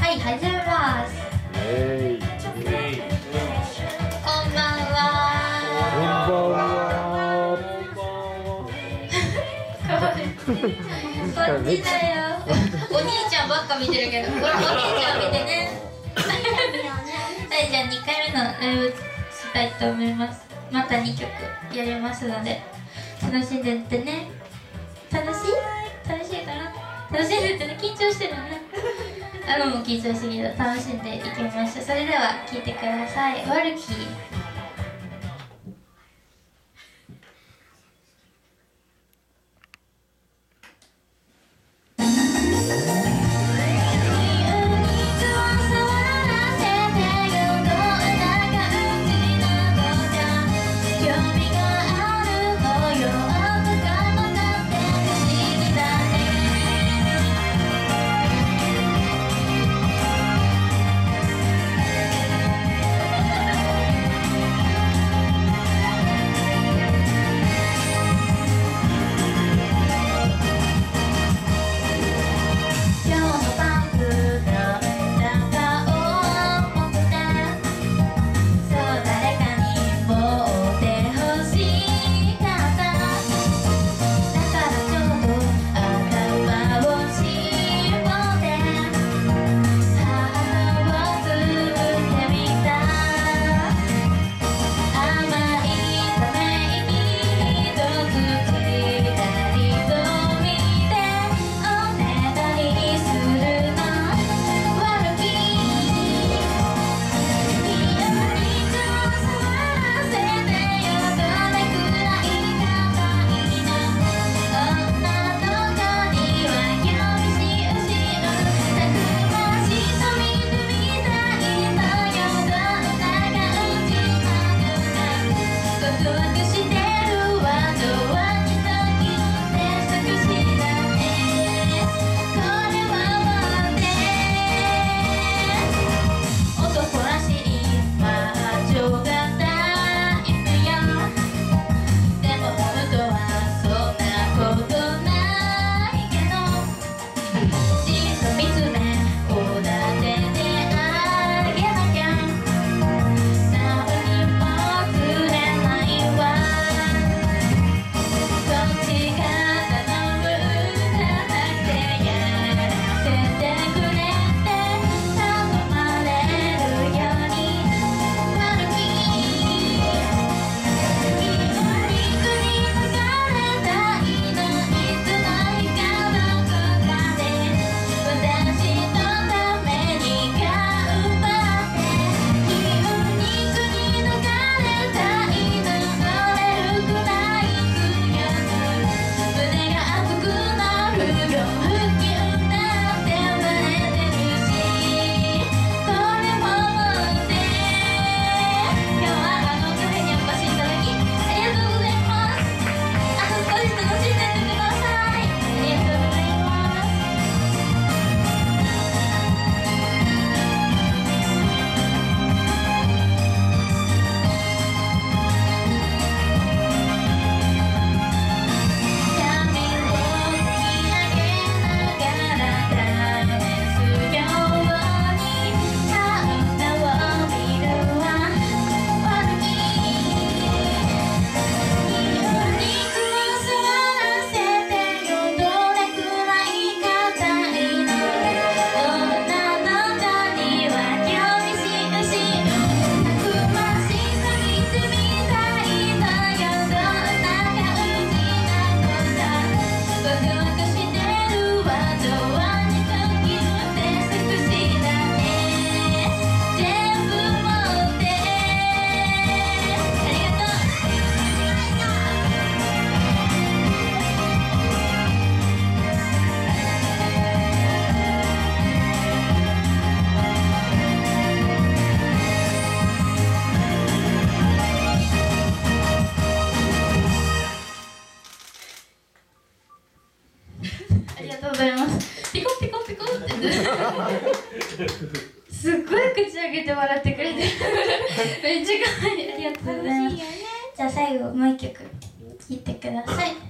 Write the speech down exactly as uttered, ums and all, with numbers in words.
はい、始めます。 えい。 こんばんは。 こんばんは。 こっちだよ。お兄ちゃんばっか見てるけど、これお兄ちゃん見てね。はい、じゃあにかいめのライブしたいと思います。またにきょくやりますので楽しんでってね。楽しい？楽しいかな？楽しんでってね。緊張してるね。あのも緊張しすぎる。楽しんでいきましょう。それでは聴いてください。ワルキー。すっごい口開けて笑ってくれてめっちゃ可愛い。ありがとうございます。じゃあ最後もう一曲聴いてください。